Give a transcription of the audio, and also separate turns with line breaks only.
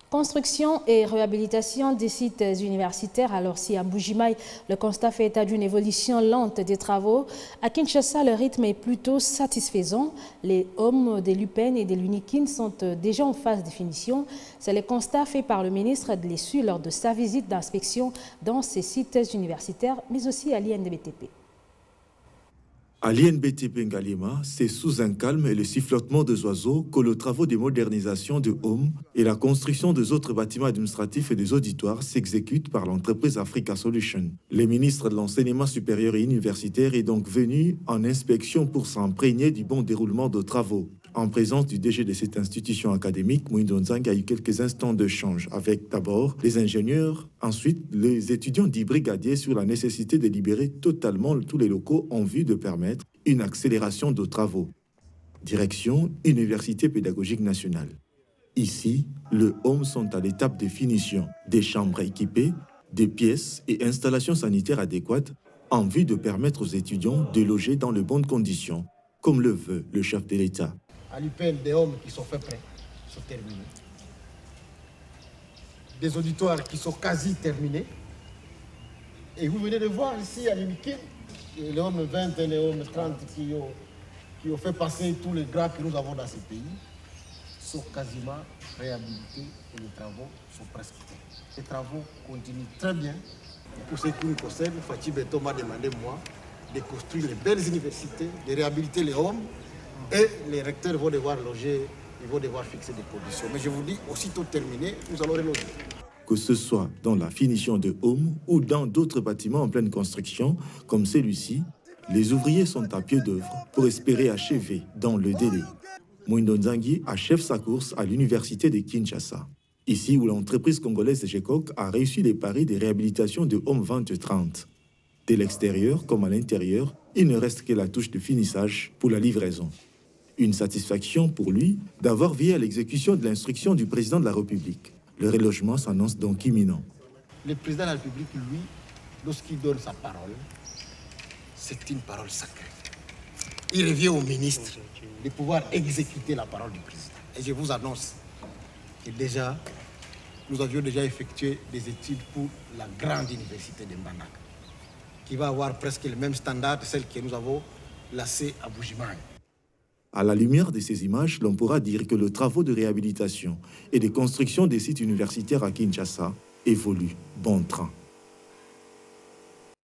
Construction et réhabilitation des sites universitaires. Alors si à Mbujimaï, le constat fait état d'une évolution lente des travaux, à Kinshasa, le rythme est plutôt satisfaisant. Les hommes de l'UPEN et de l'UNIKIN sont déjà en phase de finition. C'est le constat fait par le ministre de l'ESU lors de sa visite d'inspection dans ces sites universitaires, mais aussi à l'INBTP.
À l'INBTP Ngalema, c'est sous un calme et le sifflotement des oiseaux que les travaux de modernisation de Home et la construction des autres bâtiments administratifs et des auditoires s'exécutent par l'entreprise Africa Solutions. Le ministre de l'Enseignement supérieur et universitaire est donc venu en inspection pour s'imprégner du bon déroulement des travaux. En présence du DG de cette institution académique, Mwindo Nzangi a eu quelques instants d'échange avec d'abord les ingénieurs, ensuite les étudiants dits brigadiers sur la nécessité de libérer totalement tous les locaux en vue de permettre une accélération de travaux. Direction Université pédagogique nationale. Ici, les hommes sont à l'étape de finition, des chambres équipées, des pièces et installations sanitaires adéquates en vue de permettre aux étudiants de loger dans de bonnes conditions, comme le veut le chef de l'État.
À l'UPEN, des hommes qui sont faits prêts, sont terminés. Des auditoires qui sont quasi terminés. Et vous venez de voir ici à l'UNIKIN, les hommes 20 et les hommes 30 qui ont fait passer tous les grades que nous avons dans ce pays sont quasiment réhabilités et les travaux sont presque faits. Les travaux continuent très bien. Et pour ce qui nous concerne, Fatih Beto m'a demandé, moi, de construire les belles universités, de réhabiliter les hommes. Et les recteurs vont devoir loger, ils vont devoir fixer des conditions. Mais je vous dis, aussitôt terminé, nous allons reloger.
Que ce soit dans la finition de Home ou dans d'autres bâtiments en pleine construction, comme celui-ci, les ouvriers sont à pied d'œuvre pour espérer achever dans le délai. Mwindo Nzangi achève sa course à l'université de Kinshasa. Ici où l'entreprise congolaise GECOC a réussi les paris de réhabilitation de Home 2030. De l'extérieur comme à l'intérieur, il ne reste que la touche de finissage pour la livraison. Une satisfaction pour lui d'avoir veillé à l'exécution de l'instruction du président de la République. Le relogement s'annonce donc imminent.
Le président de la République, lui, lorsqu'il donne sa parole, c'est une parole sacrée. Il revient au ministre de pouvoir exécuter la parole du président. Et je vous annonce que déjà, nous avions déjà effectué des études pour la grande université de Mbandaka, qui va avoir presque le même standard que celle que nous avons lancée à Mbujimaï.
À la lumière de ces images, l'on pourra dire que les travaux de réhabilitation et de construction des sites universitaires à Kinshasa évoluent bon train.